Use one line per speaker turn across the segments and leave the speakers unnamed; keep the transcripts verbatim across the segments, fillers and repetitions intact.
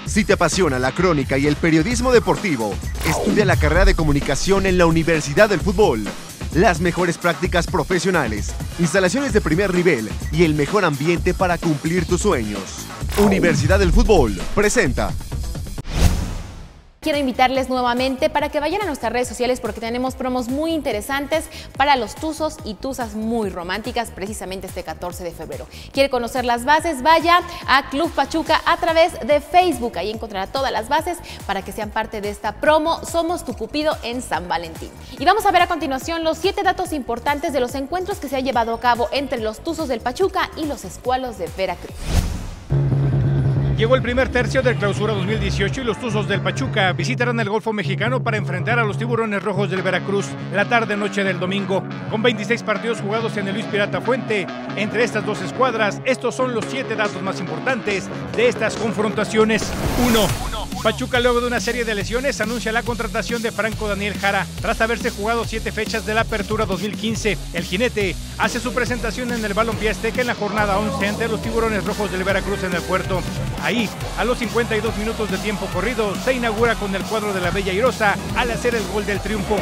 Si te apasiona la crónica y el periodismo deportivo, estudia la carrera de comunicación en la Universidad del Fútbol. Las mejores prácticas profesionales, instalaciones de primer nivel y el mejor ambiente para cumplir tus sueños. Universidad del Fútbol presenta.
Quiero invitarles nuevamente para que vayan a nuestras redes sociales porque tenemos promos muy interesantes para los tuzos y tuzas muy románticas precisamente este catorce de febrero. ¿Quiere conocer las bases? Vaya a Club Pachuca a través de Facebook. Ahí encontrará todas las bases para que sean parte de esta promo Somos tu Cupido en San Valentín. Y vamos a ver a continuación los siete datos importantes de los encuentros que se han llevado a cabo entre los tuzos del Pachuca y los escualos de Veracruz.
Llegó el primer tercio del Clausura dos mil dieciocho y los Tuzos del Pachuca visitarán el Golfo Mexicano para enfrentar a los Tiburones Rojos del Veracruz la tarde-noche del domingo. Con veintiséis partidos jugados en el Luis Pirata Fuente, entre estas dos escuadras, estos son los siete datos más importantes de estas confrontaciones. uno. Pachuca, luego de una serie de lesiones, anuncia la contratación de Franco Daniel Jara. Tras haberse jugado siete fechas de la Apertura dos mil quince, el jinete hace su presentación en el Balompié Azteca en la jornada once ante los Tiburones Rojos del Veracruz en el Puerto. Ahí, a los cincuenta y dos minutos de tiempo corrido, se inaugura con el cuadro de la Bella Airosa al hacer el gol del triunfo.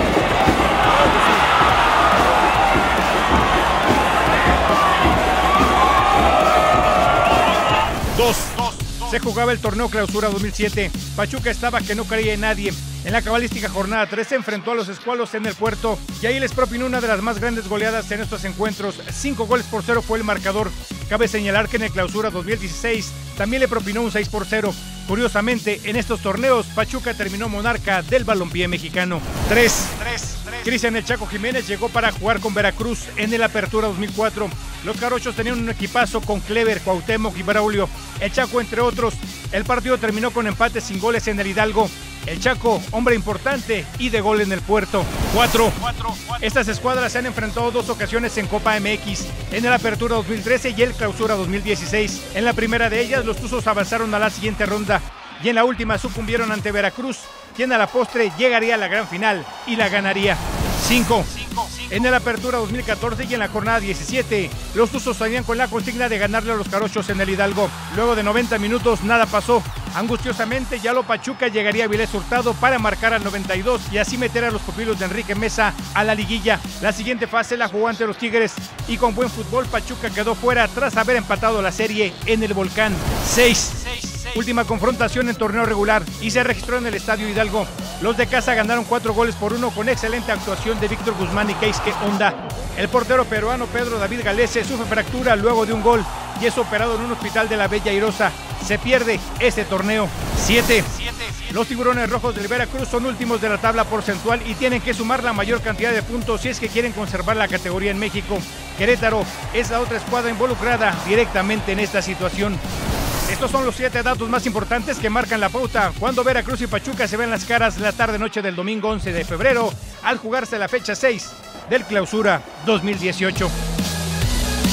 Dos. Se jugaba el torneo Clausura dos mil siete. Pachuca estaba que no creía en nadie. En la cabalística jornada tres se enfrentó a los escualos en el Puerto y ahí les propinó una de las más grandes goleadas en estos encuentros. Cinco goles por cero fue el marcador. Cabe señalar que en el Clausura dos mil dieciséis también le propinó un seis por cero. Curiosamente, en estos torneos, Pachuca terminó monarca del balompié mexicano. tres. Cristian El Chaco Jiménez llegó para jugar con Veracruz en el Apertura dos mil cuatro. Los jarochos tenían un equipazo con Clever, Cuauhtémoc y Braulio. El Chaco, entre otros. El partido terminó con empate sin goles en el Hidalgo. El Chaco, hombre importante y de gol en el Puerto. cuatro. Estas escuadras se han enfrentado dos ocasiones en Copa M X, en el Apertura dos mil trece y el Clausura dos mil dieciséis. En la primera de ellas, los Tuzos avanzaron a la siguiente ronda y en la última sucumbieron ante Veracruz, quien a la postre llegaría a la gran final y la ganaría. cinco. En el Apertura dos mil catorce y en la jornada diecisiete, los Tuzos salían con la consigna de ganarle a los jarochos en el Hidalgo. Luego de noventa minutos, nada pasó. Angustiosamente, Yalo Pachuca llegaría a Vilés Hurtado para marcar al noventa y dos y así meter a los pupilos de Enrique Mesa a la liguilla. La siguiente fase la jugó ante los Tigres y con buen fútbol Pachuca quedó fuera tras haber empatado la serie en el Volcán. seis. Última confrontación en torneo regular y se registró en el Estadio Hidalgo. Los de casa ganaron cuatro goles por uno con excelente actuación de Víctor Guzmán y Keisuke Honda. El portero peruano Pedro David Galese sufre fractura luego de un gol y es operado en un hospital de la Bella Airosa. Se pierde ese torneo. siete. Los Tiburones Rojos del Veracruz son últimos de la tabla porcentual y tienen que sumar la mayor cantidad de puntos si es que quieren conservar la categoría en México. Querétaro es la otra escuadra involucrada directamente en esta situación. Estos son los siete datos más importantes que marcan la pauta cuando Veracruz y Pachuca se ven las caras la tarde-noche del domingo once de febrero al jugarse la fecha seis del Clausura dos mil dieciocho.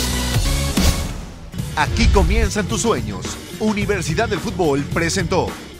Aquí comienzan tus sueños. Universidad del Fútbol presentó.